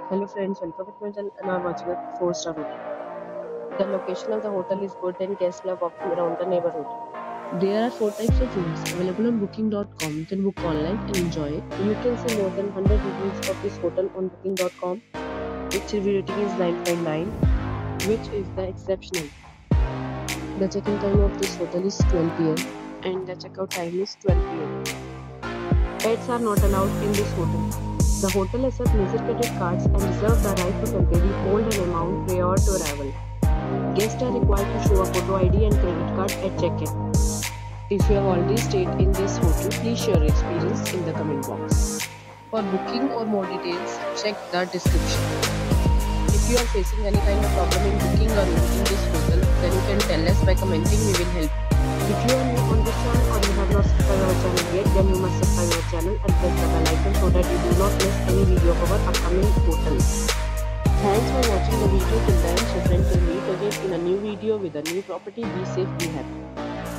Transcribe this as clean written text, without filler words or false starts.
Hello friends, welcome to my channel and are watching a 4-star hotel. The location of the hotel is good and guests love walking around the neighborhood. There are 4 types of rooms available on booking.com. You can book online and enjoy it. You can see more than 100 reviews of this hotel on booking.com. Its review rating is 9.9, which is the exceptional. The check-in time of this hotel is 12 p.m. and the checkout time is 12 p.m. Pets are not allowed in this hotel. The hotel accepts major credit cards and reserves the right to temporarily hold an amount prior to arrival. Guests are required to show a photo ID and credit card at check-in. If you have already stayed in this hotel, please share your experience in the comment box. For booking or more details, check the description. If you are facing any kind of problem in booking or visiting this hotel, then you can tell us by commenting. We will help. If you are new on this channel or you have not subscribed our channel yet, then you must subscribe our channel and press the bell icon so that you do not miss any video of our upcoming hotels. Thanks for watching the video till the end. So friends, will meet again in a new video with a new property. Be safe, be happy.